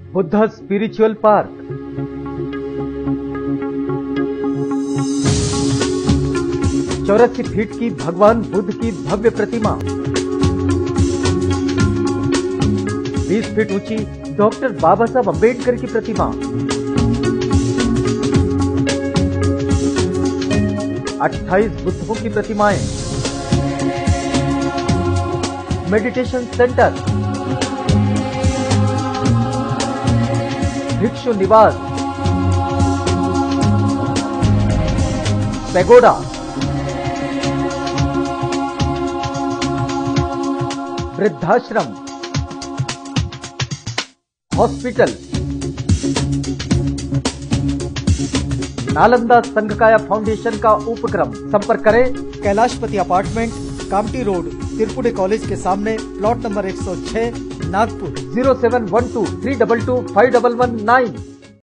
Buddha spiritual park, चौरासी feet की भगवान बुद्ध की भव्य प्रतिमा, 20 फीट ऊंची डॉक्टर बाबा साहब अम्बेडकर की प्रतिमा, 28 बुद्धों की प्रतिमाएं, मेडिटेशन सेंटर, भिक्षु निवास, पैगोडा, वृद्धाश्रम, हॉस्पिटल, नालंदा संघकाया फाउंडेशन का उपक्रम। संपर्क करें Kailashpati apartment, Kamptee road, Tirpude college के सामने, प्लॉट नंबर 106, नागपुर 0712 322 5119।